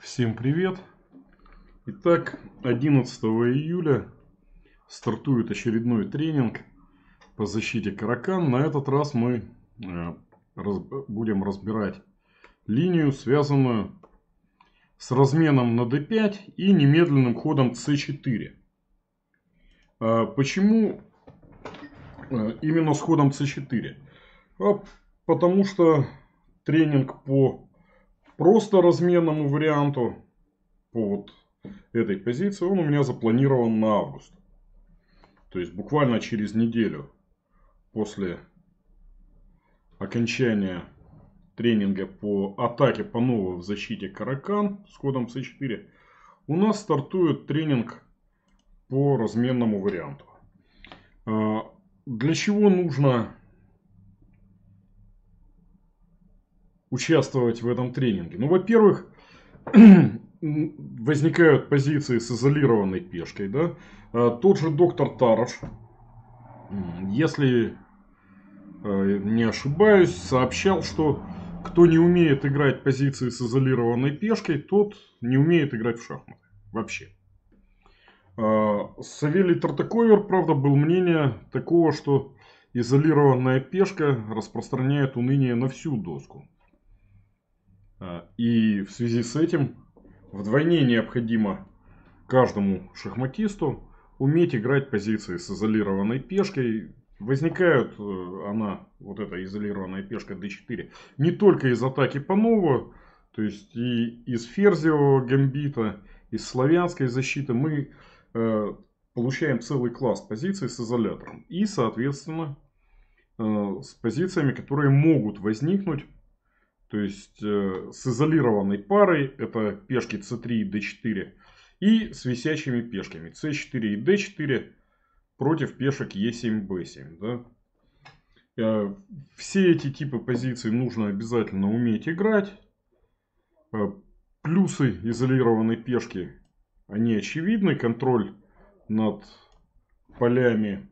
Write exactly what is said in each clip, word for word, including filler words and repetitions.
Всем привет! Итак, одиннадцатого июля стартует очередной тренинг по защите Caro-Kann. На этот раз мы э, раз, будем разбирать линию, связанную с разменом на дэ пять и немедленным ходом цэ четыре. А почему э, именно с ходом цэ четыре? А потому что тренинг по просто разменному варианту, по вот этой позиции, он у меня запланирован на август. То есть буквально через неделю после окончания тренинга по атаке по новой в защите Caro-Kann с ходом цэ четыре у нас стартует тренинг по разменному варианту. Для чего нужно участвовать в этом тренинге? Ну, во-первых, возникают позиции с изолированной пешкой. Да? Тот же доктор Тараш, если не ошибаюсь, сообщал, что кто не умеет играть позиции с изолированной пешкой, тот не умеет играть в шахматы. Вообще. Савелий Тартаковер, правда, был мнения такого, что изолированная пешка распространяет уныние на всю доску. И в связи с этим вдвойне необходимо каждому шахматисту уметь играть позиции с изолированной пешкой. Возникает она, вот эта изолированная пешка дэ четыре, не только из атаки Панова, то есть и из ферзевого гамбита, из славянской защиты. Мы э, получаем целый класс позиций с изолятором. И, соответственно, э, с позициями, которые могут возникнуть. То есть э, с изолированной парой, это пешки цэ три и дэ четыре, и с висячими пешками цэ четыре и дэ четыре против пешек е семь бэ семь. Да? Э, все эти типы позиций нужно обязательно уметь играть. Э, плюсы изолированной пешки, они очевидны. Контроль над полями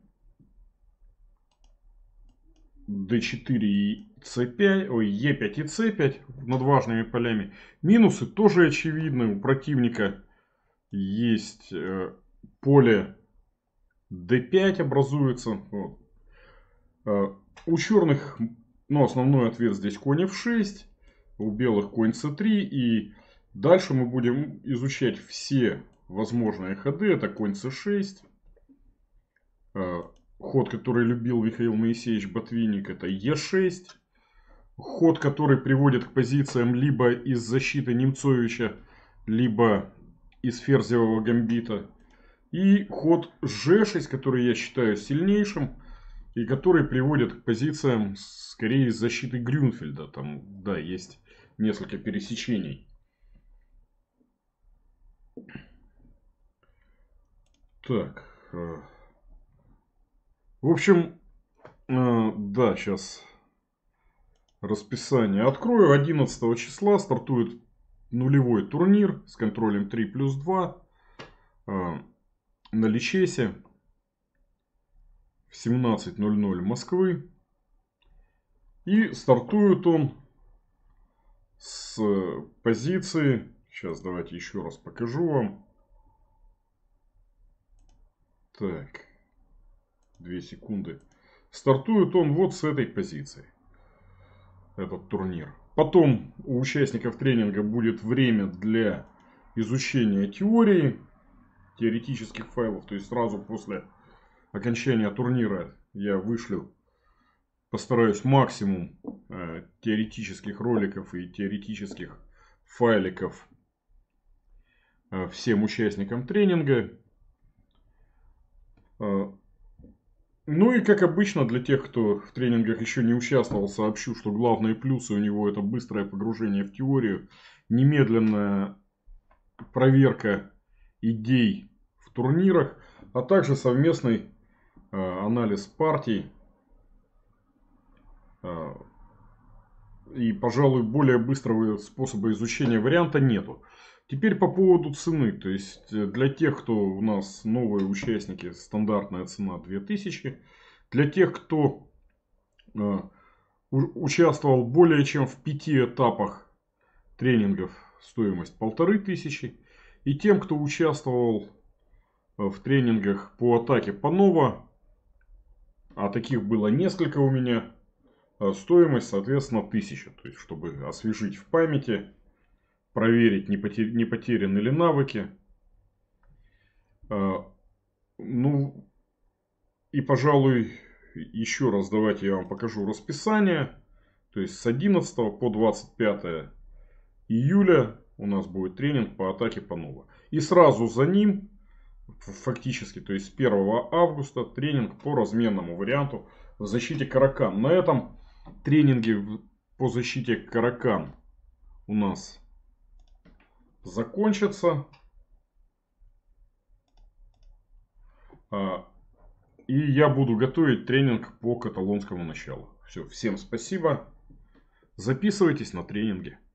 дэ четыре и цэ пять, ой, е пять и цэ пять над важными полями. Минусы тоже очевидны. У противника есть э, поле дэ пять образуется. Вот. Э, у черных, ну, основной ответ здесь конь эф шесть. У белых конь цэ три. И дальше мы будем изучать все возможные ходы. Это конь цэ шесть. Э, Ход, который любил Михаил Моисеевич Ботвинник, это е шесть. Ход, который приводит к позициям либо из защиты Немцовича, либо из ферзевого гамбита. И ход же шесть, который я считаю сильнейшим. И который приводит к позициям скорее из защиты Грюнфельда. Там, да, есть несколько пересечений. Так. В общем, да, сейчас расписание открою. одиннадцатого числа стартует нулевой турнир с контролем три плюс два на Личесе в семнадцать ноль ноль Москвы. И стартует он с позиции. Сейчас давайте еще раз покажу вам. Так. Две секунды. Стартует он вот с этой позиции. Этот турнир. Потом у участников тренинга будет время для изучения теории, теоретических файлов. То есть сразу после окончания турнира я вышлю, постараюсь максимум э, теоретических роликов и теоретических файликов э, всем участникам тренинга. Э, Ну и как обычно, для тех, кто в тренингах еще не участвовал, сообщу, что главные плюсы у него это быстрое погружение в теорию, немедленная проверка идей в турнирах, а также совместный э, анализ партий. Э, и, пожалуй, более быстрого способа изучения варианта нету. Теперь по поводу цены. То есть для тех, кто у нас новые участники, стандартная цена две тысячи. Для тех, кто э, участвовал более чем в пяти этапах тренингов стоимость полторы тысячи. И тем, кто участвовал в тренингах по атаке Панова, а таких было несколько у меня, стоимость, соответственно, тысяча. То есть, чтобы освежить в памяти, проверить, не, потер... не потеряны ли навыки. Ну, и, пожалуй, еще раз давайте я вам покажу расписание. То есть, с одиннадцатого по двадцать пятое июля у нас будет тренинг по атаке Панова. И сразу за ним, фактически, то есть с первого августа, тренинг по разменному варианту в защите Каракан. На этом тренинги по защите Каракан у нас закончатся. И я буду готовить тренинг по каталонскому началу. Все, всем спасибо. Записывайтесь на тренинги.